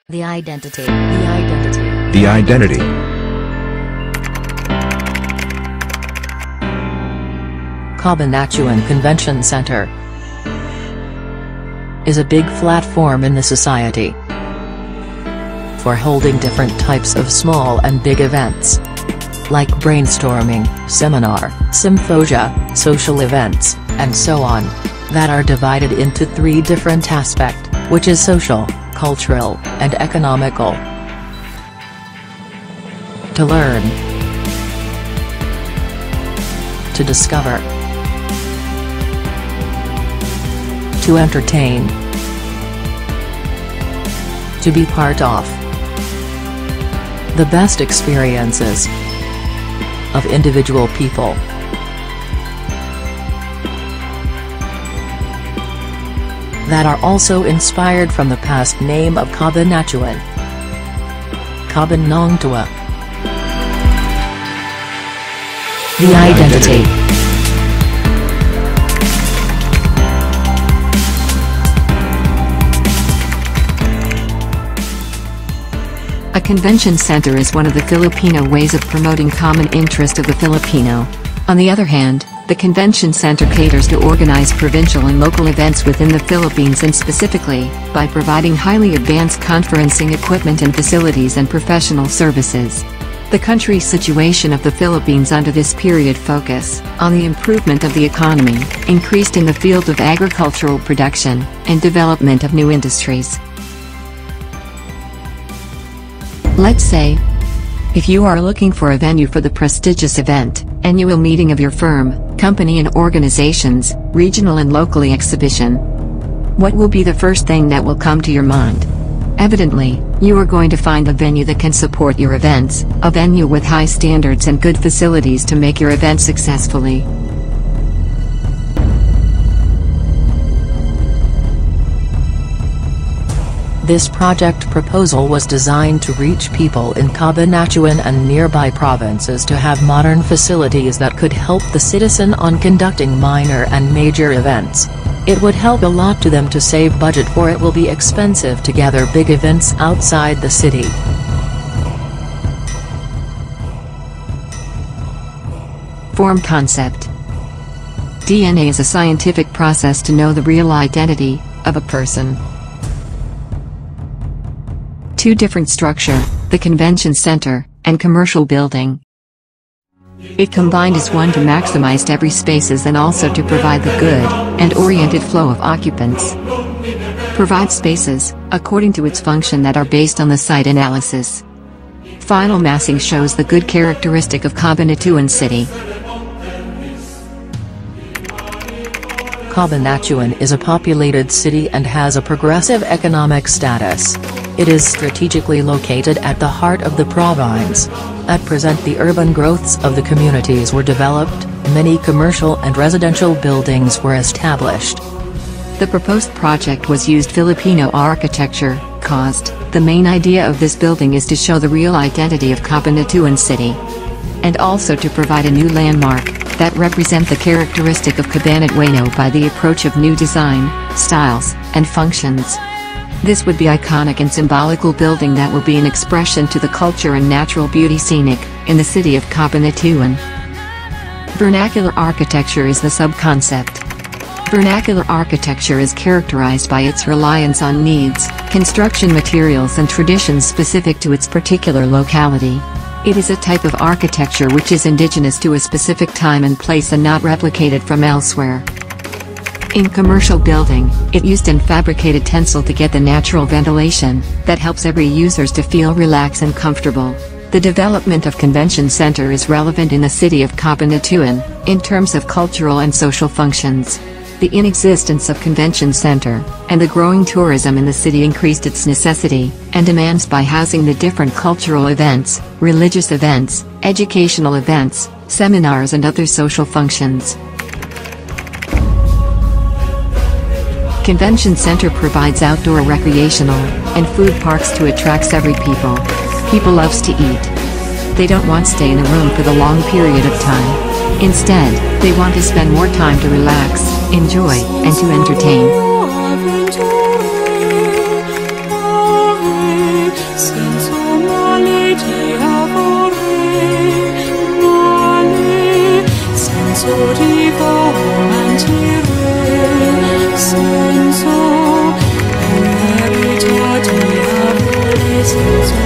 The identity. The identity. The identity. Cabanatuan Convention Center is a big platform in the society for holding different types of small and big events, like brainstorming, seminar, symposia, social events, and so on, that are divided into three different aspects, which is social, cultural, and economical. To learn, to discover, to entertain, to be part of the best experiences of individual people. That are also inspired from the past name of Cabanatuan, TUWA. The identity. A convention center is one of the Filipino ways of promoting common interest of the Filipino. On the other hand, the convention center caters to organize provincial and local events within the Philippines, and specifically, by providing highly advanced conferencing equipment and facilities and professional services. The country's situation of the Philippines under this period focus on the improvement of the economy, increased in the field of agricultural production, and development of new industries. Let's say, if you are looking for a venue for the prestigious event, annual meeting of your firm, company and organizations, regional and locally exhibition, what will be the first thing that will come to your mind? Evidently, you are going to find a venue that can support your events, a venue with high standards and good facilities to make your event successfully. This project proposal was designed to reach people in Cabanatuan and nearby provinces to have modern facilities that could help the citizen on conducting minor and major events. It would help a lot to them to save budget, for it will be expensive to gather big events outside the city. Form concept. DNA is a scientific process to know the real identity of a person. Two different structure, the convention center, and commercial building. It combined as one to maximize every spaces and also to provide the good and oriented flow of occupants. Provide spaces, according to its function, that are based on the site analysis. Final massing shows the good characteristic of Cabanatuan city. Cabanatuan is a populated city and has a progressive economic status. It is strategically located at the heart of the province. At present, the urban growths of the communities were developed, many commercial and residential buildings were established. The proposed project was used Filipino architecture, caused. The main idea of this building is to show the real identity of Cabanatuan city, and also to provide a new landmark that represent the characteristic of Cabanatuan by the approach of new design, styles, and functions. This would be iconic and symbolical building that will be an expression to the culture and natural beauty scenic in the city of Cabanatuan. Vernacular architecture is the sub-concept. Vernacular architecture is characterized by its reliance on needs, construction materials and traditions specific to its particular locality. It is a type of architecture which is indigenous to a specific time and place and not replicated from elsewhere. In commercial building, it used in fabricated tensile to get the natural ventilation that helps every users to feel relaxed and comfortable. The development of convention center is relevant in the city of Cabanatuan, in terms of cultural and social functions. The inexistence of convention center, and the growing tourism in the city increased its necessity and demands by housing the different cultural events, religious events, educational events, seminars and other social functions. Convention center provides outdoor recreational and food parks to attract every people. People loves to eat. They don't want to stay in a room for the long period of time. Instead, they want to spend more time to relax, enjoy, and to entertain. taught me of the distance.